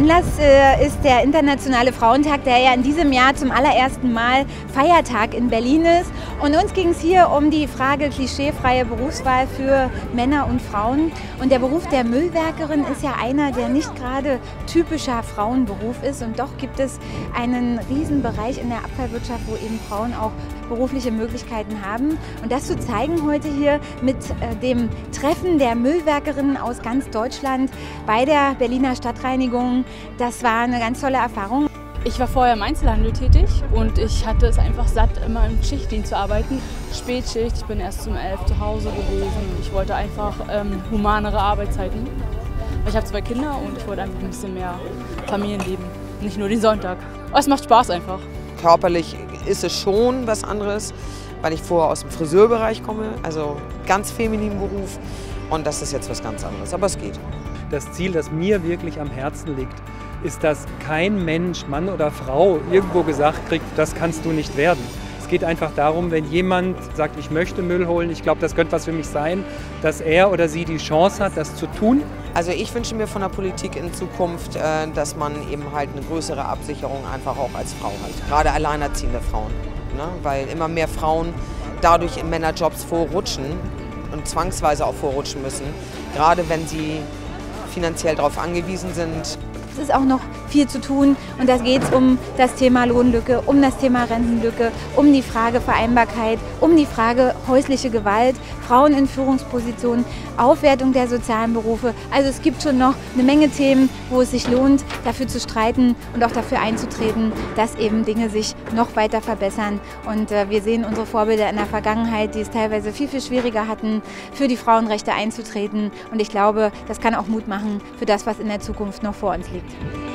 Anlass ist der Internationale Frauentag, der ja in diesem Jahr zum allerersten Mal Feiertag in Berlin ist. Und uns ging es hier um die Frage klischeefreie Berufswahl für Männer und Frauen. Und der Beruf der Müllwerkerin ist ja einer, der nicht gerade typischer Frauenberuf ist. Und doch gibt es einen Riesenbereich in der Abfallwirtschaft, wo eben Frauen auch berufliche Möglichkeiten haben. Und das zu zeigen heute hier mit dem Treffen der Müllwerkerinnen aus ganz Deutschland bei der Berliner Stadtreinigung, das war eine ganz tolle Erfahrung. Ich war vorher im Einzelhandel tätig und ich hatte es einfach satt, immer im Schichtdienst zu arbeiten. Spätschicht, ich bin erst um 11 zu Hause gewesen und ich wollte einfach humanere Arbeitszeiten. Ich habe 2 Kinder und ich wollte einfach ein bisschen mehr Familienleben, nicht nur den Sonntag. Aber es macht Spaß einfach. Körperlich ist es schon was anderes, weil ich vorher aus dem Friseurbereich komme, also ganz femininen Beruf, und das ist jetzt was ganz anderes, aber es geht. Das Ziel, das mir wirklich am Herzen liegt, ist, dass kein Mensch, Mann oder Frau, irgendwo gesagt kriegt, das kannst du nicht werden. Es geht einfach darum, wenn jemand sagt, ich möchte Müll holen, ich glaube, das könnte was für mich sein, dass er oder sie die Chance hat, das zu tun. Also ich wünsche mir von der Politik in Zukunft, dass man eben halt eine größere Absicherung einfach auch als Frau hat. Gerade alleinerziehende Frauen, ne? Weil immer mehr Frauen dadurch in Männerjobs vorrutschen und zwangsweise auch vorrutschen müssen, gerade wenn sie finanziell darauf angewiesen sind. Es ist auch noch viel zu tun und da geht es um das Thema Lohnlücke, um das Thema Rentenlücke, um die Frage Vereinbarkeit, um die Frage häusliche Gewalt, Frauen in Führungspositionen, Aufwertung der sozialen Berufe. Also es gibt schon noch eine Menge Themen, wo es sich lohnt, dafür zu streiten und auch dafür einzutreten, dass eben Dinge sich noch weiter verbessern. Und wir sehen unsere Vorbilder in der Vergangenheit, die es teilweise viel, viel schwieriger hatten, für die Frauenrechte einzutreten. Und ich glaube, das kann auch Mut machen für das, was in der Zukunft noch vor uns liegt.